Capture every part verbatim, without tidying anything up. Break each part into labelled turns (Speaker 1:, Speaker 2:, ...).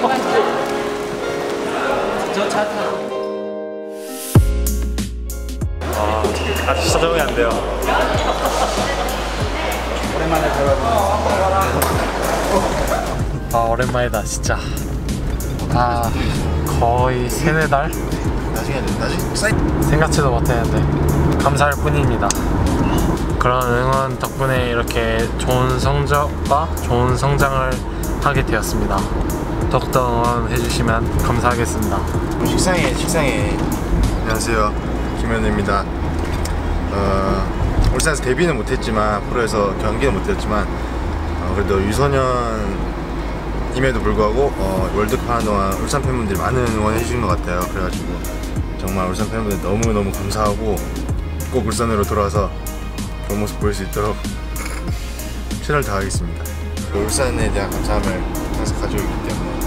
Speaker 1: 저 차 타고.
Speaker 2: 아, 아직 진짜 적응이 안 돼요.
Speaker 1: 오랜만에 들어가고.
Speaker 2: 아, 오랜만이다 진짜. 아, 거의 세네 달?
Speaker 3: 나중에 나중에
Speaker 2: 생각지도 못했는데 감사할 뿐입니다. 그런 응원 덕분에 이렇게 좋은 성적과 좋은 성장을 하게 되었습니다. 더욱더 응원해주시면 감사하겠습니다.
Speaker 3: 식상해 식상해. 안녕하세요, 김현우입니다. 어, 울산에서 데뷔는 못했지만 프로에서 경기는 못했지만 어, 그래도 유소년임에도 불구하고 어, 월드컵 하는 동안 울산 팬분들이 많은 응원해 주신 것 같아요. 그래가지고 정말 울산 팬분들 너무너무 감사하고 꼭 울산으로 돌아와서 좋은 모습 보일 수 있도록 최선을 다하겠습니다. 울산에 대한 감사함을 항상 가지고 있기 때문에.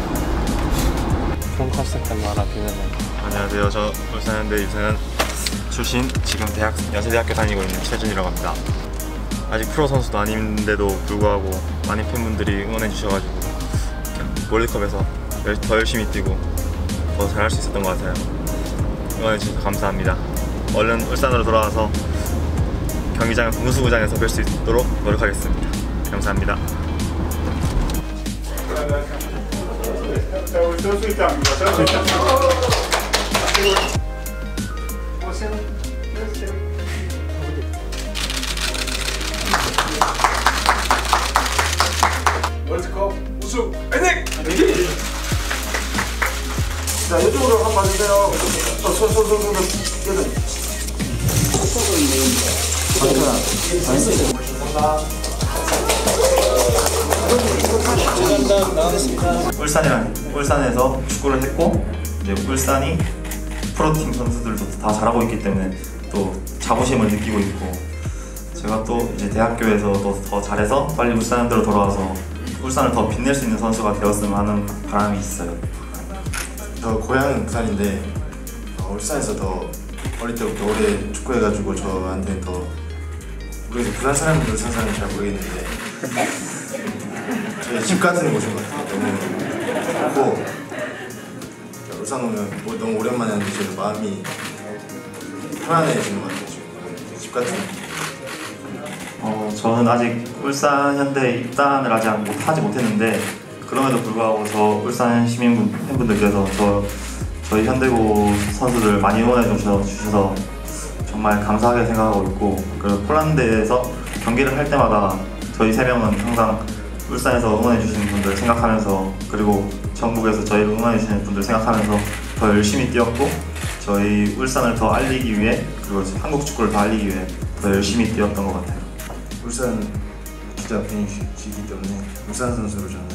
Speaker 2: 좋은 컨셉까지 말아 비면은.
Speaker 4: 안녕하세요. 저 울산현대 유소년 출신, 지금 대학 연세대학교 다니고 있는 최준이라고 합니다. 아직 프로 선수도 아닌데도 불구하고 많은 팬분들이 응원해 주셔가지고 월드컵에서 더 열심히 뛰고 더 잘할 수 있었던 것 같아요. 응원해 주셔서 감사합니다. 얼른 울산으로 돌아와서 경기장 공수구장에서 뵐 수 있도록 노력하겠습니다. 감사합니다.
Speaker 5: 월드컵 우승 화이팅! 자, 이쪽으로 한번 봐주세요. 손, 손, 손, 손, 손,
Speaker 4: 울산이랑 울산에서 축구를 했고 이제 울산이 프로팀 선수들도 다 잘하고 있기 때문에 또 자부심을 느끼고 있고 제가 또 이제 대학교에서 또 더 잘해서 빨리 울산으로 돌아와서 울산을 더 빛낼 수 있는 선수가 되었으면 하는 바람이 있어요.
Speaker 3: 저 고향은 부산인데 어, 울산에서 더 어릴 때부터 오래 축구해가지고 저한테 더 모르겠어요. 부산 사람은 울산 사람은 잘 모르겠는데 제 집 같은 곳인 것 같아요. 너무 좋고 울산 오면 뭐 너무 오랜만에 하는데 저도 마음이 편안해지는 것 같아요. 지금 집 같은.
Speaker 4: 어, 저는 아직 울산 현대에 입단을 아직 하지 못했는데 그럼에도 불구하고 저 울산 시민분 팬분들께서 저 저희 현대고 선수들 많이 응원해 주셔서 정말 감사하게 생각하고 있고, 그리고 폴란드에서 경기를 할 때마다 저희 세 명은 항상 울산에서 응원해 주시는 분들 생각하면서, 그리고 전국에서 저희를 응원해 주시는 분들 생각하면서 더 열심히 뛰었고, 저희 울산을 더 알리기 위해, 그리고 한국 축구를 더 알리기 위해 더 열심히 뛰었던 것 같아요.
Speaker 3: 울산 기자 팬이시기 때문에 울산 선수로 저는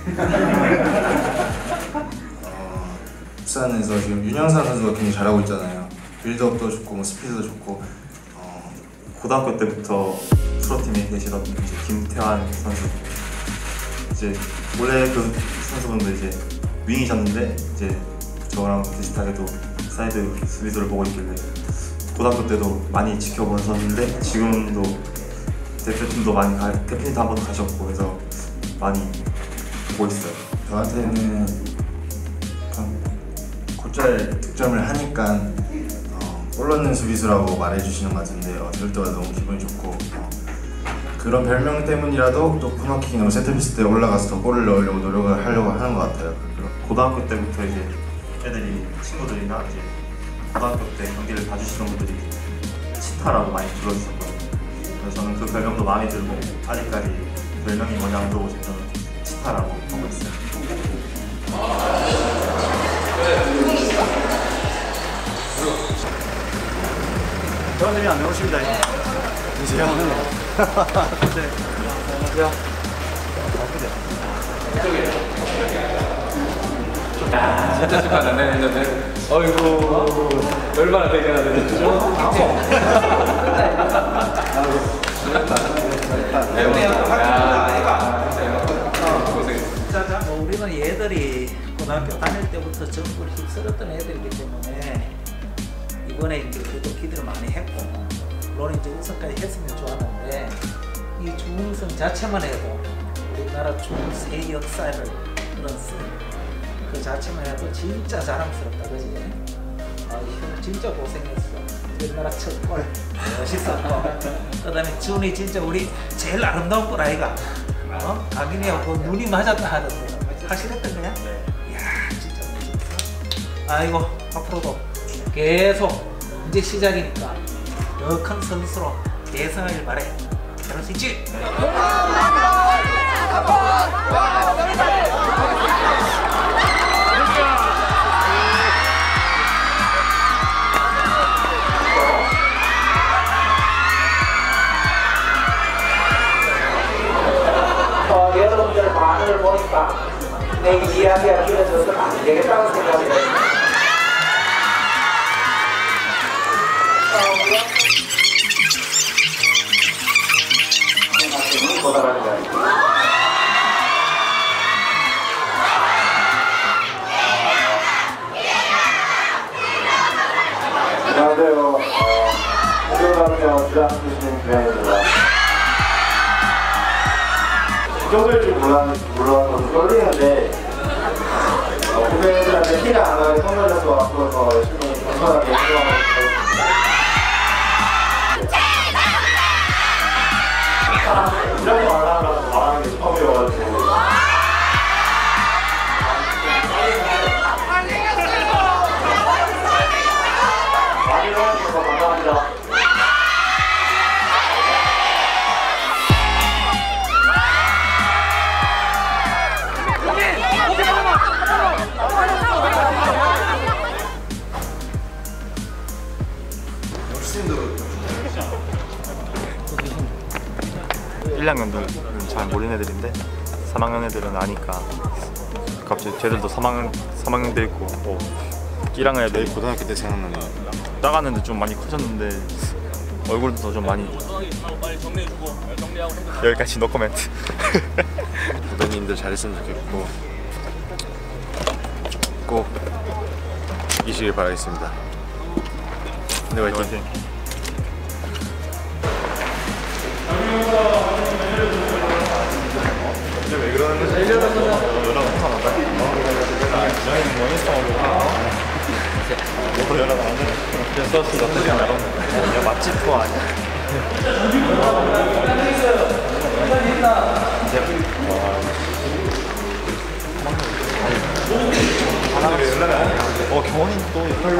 Speaker 3: 어, 울산에서 지금 윤영상 선수가 굉장히 잘하고 있잖아요. 빌드업도 좋고 뭐 스피드도 좋고. 어,
Speaker 4: 고등학교 때부터 프로팀에 계시던 이제 김태환 선수, 이제 원래 그 선수분도 이제 윙이셨는데 이제 저랑 비슷하게도 사이드 수비수를 보고 있길래 고등학교 때도 많이 지켜본 선수인데 지금도 대표팀도 많이 가, 대표팀도 한 번 가셨고 해서 많이 보고 있어요.
Speaker 3: 저한테는 곧잘 득점을 하니까 어, 골 넣는 수비수라고 말해주시는 것 같은데 어, 들을 때마다 너무 기분이 좋고, 어, 그런 별명 때문이라도 또 코너킥이나 세트피스 때 올라가서 더 골을 넣으려고 노력을 하려고 하는 것 같아요.
Speaker 4: 고등학교 때부터 이제 애들이 친구들이나 이제 고등학교 때 경기를 봐주시는 분들이 치타라고 많이 불러주셨거든요. 그래서 저는 그 별명도 마음에 들고 아직까지 별명이 뭐냐 물어보시면 저는 치타라고 하고 있어요.
Speaker 2: 대원님이 안 나오십니다.
Speaker 3: 안녕하세요.
Speaker 2: 네. 안녕하세요.
Speaker 1: 진짜 축하드네 했는데 어이구 얼마나 되게나 되죠? 뭐 우리는 얘들이 고등학교 다닐 때부터 전국을 휩쓸었던 애들이기 때문에 이번에 이제 그래도 기대를 많이 했고, 물론 이제 우승까지 했으면 좋았는데 이 준우승 자체만 해도 우리나라 축구 새 역사를 그런 그 자체만 해도 진짜 자랑스럽다, 그지? 아휴, 진짜 고생했어. 우리나라 첫 골 멋있었고, 그 다음에 준이 진짜 우리 제일 아름다운 골 아이가? 어? 각인이하고 그 눈이 맞았다 하던데 확실했던 거야? 네. 이야, 진짜 멋있어. 아이고, 앞으로도 계속 이제 시작이니까 더 큰 선수로 대성하길 바래. 그럴 수 있지? 어, 여러분들 반응을 보니까 내 이야기가 길어져서 안 되겠다고 생각이 듭니다.
Speaker 6: 안녕하세요. 무료가면 주장 주시는 김현입니다. 이 정도일 줄 몰라서 떨리는데 후배들한테 티가 안 나게 선물해서 앞으로 더 열심히 건강하게 행동하고 이렇게 말하면 말하는 게 처음이어가지고 많이 도와주셔서 감사합니다.
Speaker 4: 일 학년들은 잘 모르는 애들인데 삼 학년 애들은 아니까 갑자기 쟤들도 삼 학년, 삼 학년도 있고 어, 일 학년 애들 있고
Speaker 3: 고등학교 때 생각나네요.
Speaker 4: 작았는데 좀 많이 커졌는데 얼굴도 좀 많이 여기까지 노 코멘트.
Speaker 3: 후배님들 잘했으면 좋겠고 꼭 이기시길 바라겠습니다. 네, 화이팅!
Speaker 4: 화이팅.
Speaker 3: 근데 왜 그러는 거지? 연락 못하 나다. 저희는 뭐 인스타로 뭐로 연락 안 돼? 그래서 나쁘지 않아.
Speaker 4: 야, 맛집 투어 아니야?
Speaker 3: 어, 경원이 또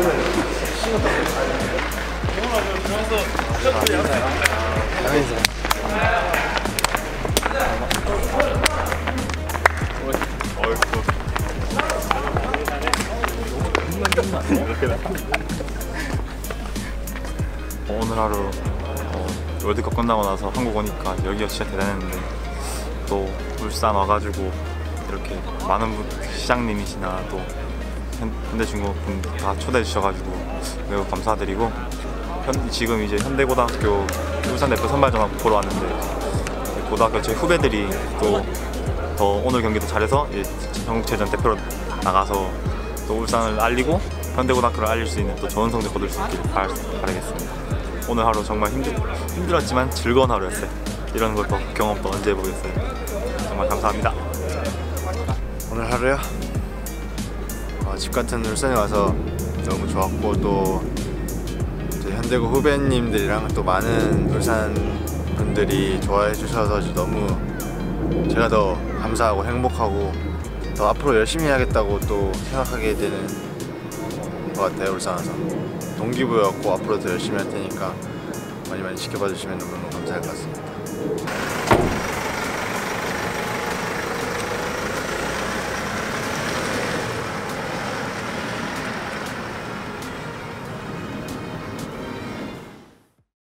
Speaker 4: 오늘 하루 어, 월드컵 끝나고 나서 한국 오니까 여기가 진짜 대단했는데 또 울산 와가지고 이렇게 많은 분, 시장님이시나 또 현대중공업 분 다 초대해 주셔가지고 매우 감사드리고 현, 지금 이제 현대고등학교 울산 대표 선발전을 보러 왔는데 고등학교 제 후배들이 또 더 오늘 경기도 잘해서 전국체전 대표로 나가서 또 울산을 알리고 현대고등학교를 알릴 수 있는 또 좋은 성적 거둘 수 있길 바, 바라겠습니다. 오늘 하루 정말 힘들, 힘들었지만 즐거운 하루였어요. 이런 걸 또 경험 또 언제 해보겠어요. 정말 감사합니다.
Speaker 3: 오늘 하루요? 어, 집 같은 울산에 와서 너무 좋았고 또 현대고 후배님들이랑 또 많은 울산 분들이 좋아해 주셔서 너무 제가 더 감사하고 행복하고 더 앞으로 열심히 해야겠다고 또 생각하게 되는 것 같아요. 울산 와서 동기부여였고 앞으로 더 열심히 할 테니까 많이 많이 지켜봐 주시면 너무너무 감사할 것 같습니다.